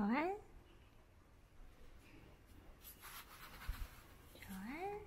安，早安。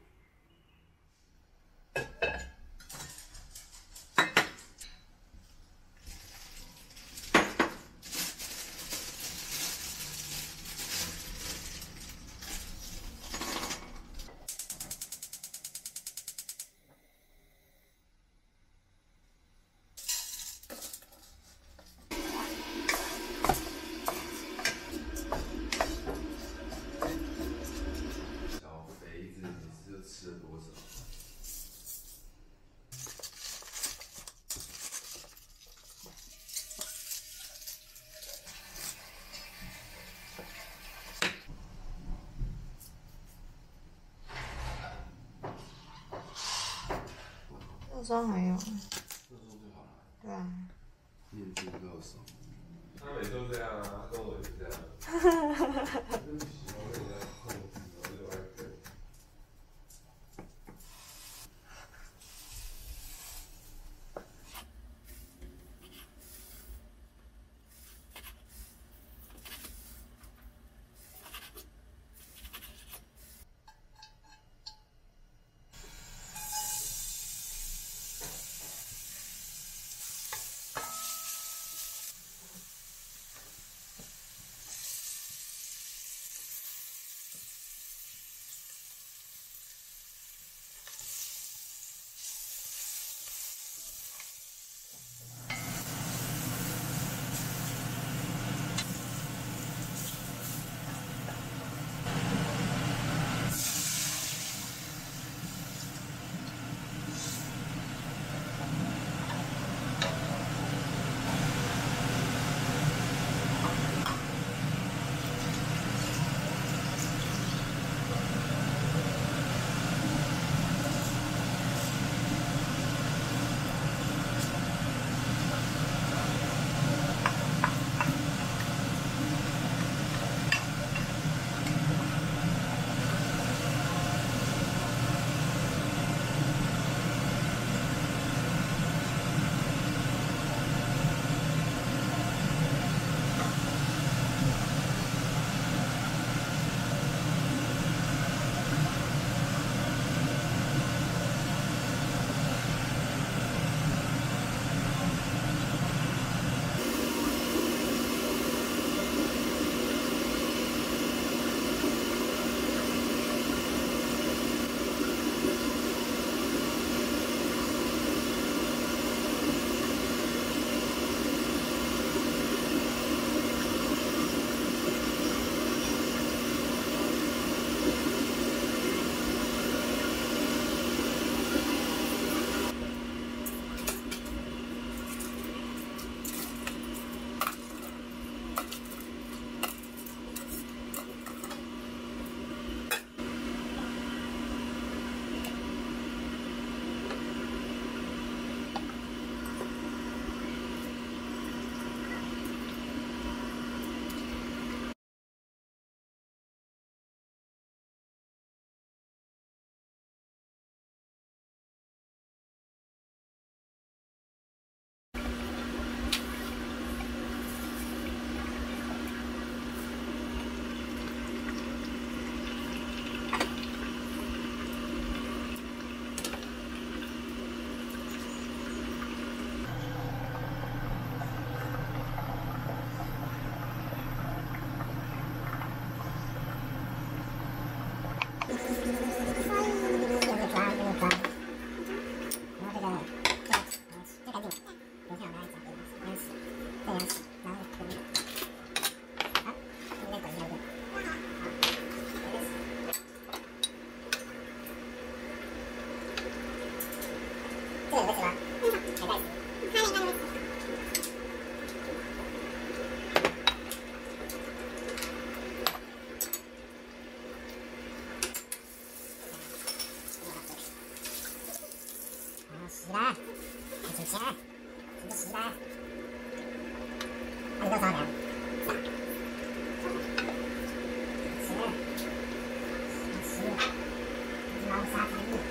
热霜还有， 热霜就好了。 对啊。 面筋热霜。 他每次都这样啊，跟我也是这样。我就不喜欢人家控制，然后就爱跟。 洗了，洗起来，洗了，按多少点？老沙子米。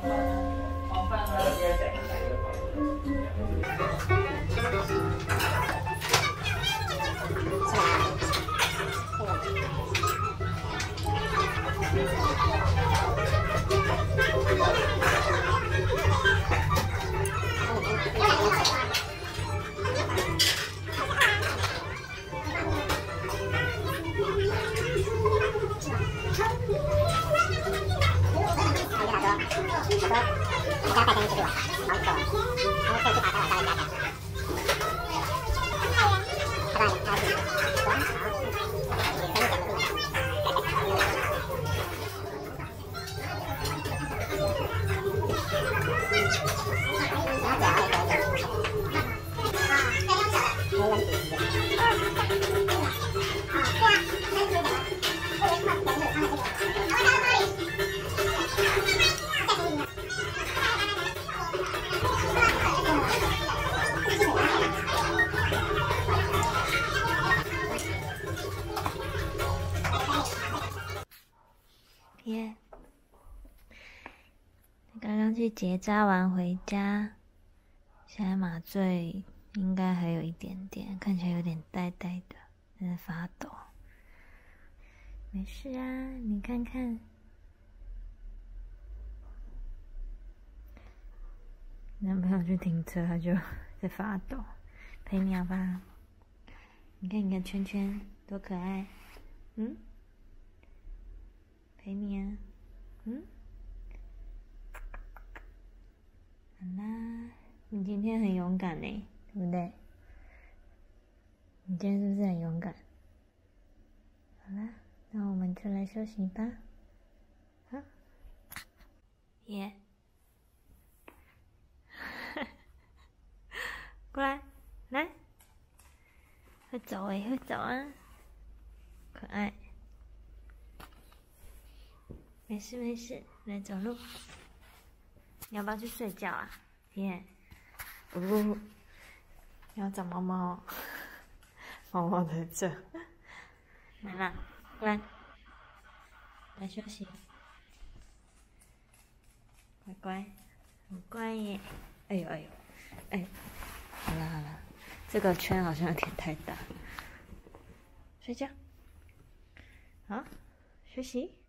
耶！刚刚去结扎完回家，现在麻醉应该还有一点点，看起来有点呆呆的，在发抖。没事啊，你看看。男朋友去停车，他就在发抖。陪你好吧？你看圈圈多可爱，嗯？陪你啊，嗯？好啦，你今天很勇敢呢，对不对？你今天是不是很勇敢？好啦，那我们就来休息吧。好，耶！过来，来，会走诶，会走啊，可爱。没事没事，来走路。你要不要去睡觉啊？耶！你要找猫猫哦，猫猫在这。来啦，过来，来休息。乖乖，很乖耶。哎呦哎呦，哎，好了好了，这个圈好像有点太大。睡觉。好，学习。